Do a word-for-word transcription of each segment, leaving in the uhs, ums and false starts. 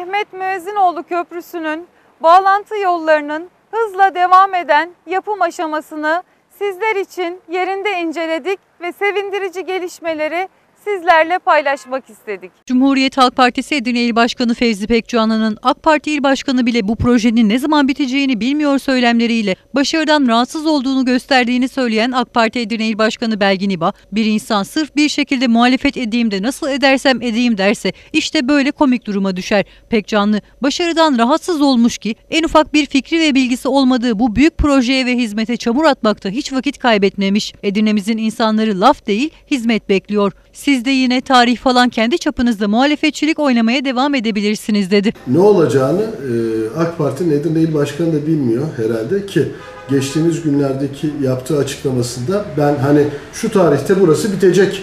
Mehmet Müezzinoğlu Köprüsü'nün bağlantı yollarının hızla devam eden yapım aşamasını sizler için yerinde inceledik ve sevindirici gelişmeleri sizlerle paylaşmak istedik. Cumhuriyet Halk Partisi Edirne İl Başkanı Fevzi Pekcanlı'nın AK Parti İl Başkanı bile bu projenin ne zaman biteceğini bilmiyor söylemleriyle başarıdan rahatsız olduğunu gösterdiğini söyleyen AK Parti Edirne İl Başkanı Belgin İba, bir insan sırf bir şekilde muhalefet edeyim de nasıl edersem edeyim derse işte böyle komik duruma düşer. Pekcanlı, başarıdan rahatsız olmuş ki en ufak bir fikri ve bilgisi olmadığı bu büyük projeye ve hizmete çamur atmakta hiç vakit kaybetmemiş. Edirne'mizin insanları laf değil hizmet bekliyor. Siz de yine tarih falan kendi çapınızda muhalefetçilik oynamaya devam edebilirsiniz dedi. Ne olacağını e, AK Parti'nin Edirne İl Başkanı da bilmiyor herhalde ki geçtiğimiz günlerdeki yaptığı açıklamasında ben hani şu tarihte burası bitecek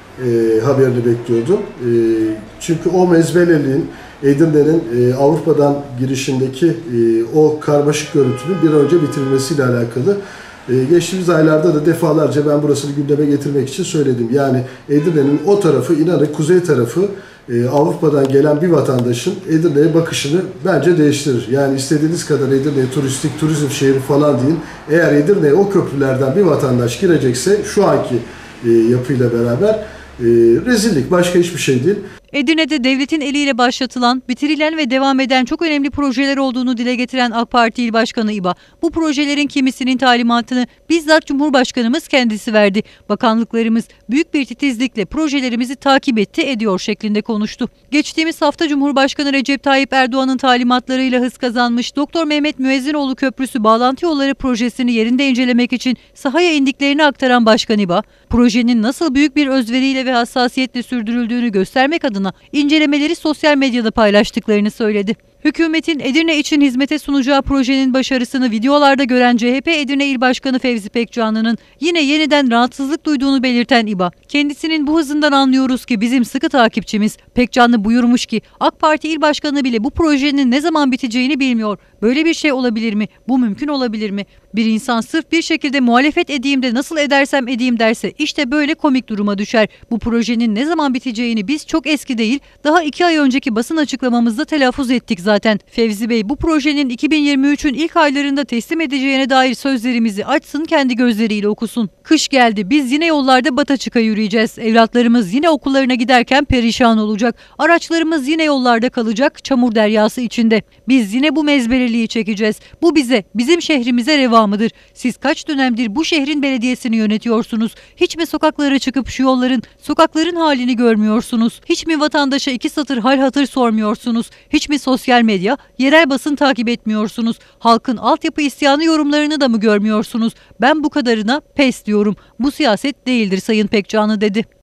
e, haberini bekliyordum. E, çünkü o mezbeleliğin Edirne'nin e, Avrupa'dan girişindeki e, o karmaşık görüntünün bir an önce bitirilmesiyle alakalı. Ee, geçtiğimiz aylarda da defalarca ben burasını gündeme getirmek için söyledim. Yani Edirne'nin o tarafı, inanın kuzey tarafı e, Avrupa'dan gelen bir vatandaşın Edirne'ye bakışını bence değiştirir. Yani istediğiniz kadar Edirne turistik, turizm şehri falan deyin. Eğer Edirne'ye o köprülerden bir vatandaş girecekse şu anki e, yapıyla beraber e, rezillik, başka hiçbir şey değil. Edirne'de devletin eliyle başlatılan, bitirilen ve devam eden çok önemli projeler olduğunu dile getiren AK Parti İl Başkanı İba, bu projelerin kimisinin talimatını bizzat Cumhurbaşkanımız kendisi verdi. Bakanlıklarımız büyük bir titizlikle projelerimizi takip etti, ediyor şeklinde konuştu. Geçtiğimiz hafta Cumhurbaşkanı Recep Tayyip Erdoğan'ın talimatlarıyla hız kazanmış Doktor Mehmet Müezzinoğlu Köprüsü bağlantı yolları projesini yerinde incelemek için sahaya indiklerini aktaran Başkan İba, projenin nasıl büyük bir özveriyle ve hassasiyetle sürdürüldüğünü göstermek adına incelemeleri sosyal medyada paylaştıklarını söyledi. Hükümetin Edirne için hizmete sunacağı projenin başarısını videolarda gören C H P Edirne İl Başkanı Fevzi Pekcanlı'nın yine yeniden rahatsızlık duyduğunu belirten İba, kendisinin bu hızından anlıyoruz ki bizim sıkı takipçimiz. Pekcanlı buyurmuş ki AK Parti İl Başkanı bile bu projenin ne zaman biteceğini bilmiyor. Böyle bir şey olabilir mi? Bu mümkün olabilir mi? Bir insan sırf bir şekilde muhalefet edeyim de nasıl edersem edeyim derse işte böyle komik duruma düşer. Bu projenin ne zaman biteceğini biz çok eski değil, daha iki ay önceki basın açıklamamızda telaffuz ettik zaten. Fevzi Bey bu projenin iki bin yirmi üçün ilk aylarında teslim edeceğine dair sözlerimizi açsın, kendi gözleriyle okusun. Kış geldi, biz yine yollarda bata çıka yürüyeceğiz. Evlatlarımız yine okullarına giderken perişan olacak. Araçlarımız yine yollarda kalacak, çamur deryası içinde. Biz yine bu mezbereliği çekeceğiz. Bu bize, bizim şehrimize reva mıdır? Siz kaç dönemdir bu şehrin belediyesini yönetiyorsunuz? Hiç mi sokaklara çıkıp şu yolların, sokakların halini görmüyorsunuz? Hiç mi vatandaşa iki satır hal hatır sormuyorsunuz? Hiç mi sosyal medya, yerel basın takip etmiyorsunuz? Halkın altyapı isyanı yorumlarını da mı görmüyorsunuz? Ben bu kadarına pes diyorum. Bu siyaset değildir Sayın Pekcanlı dedi.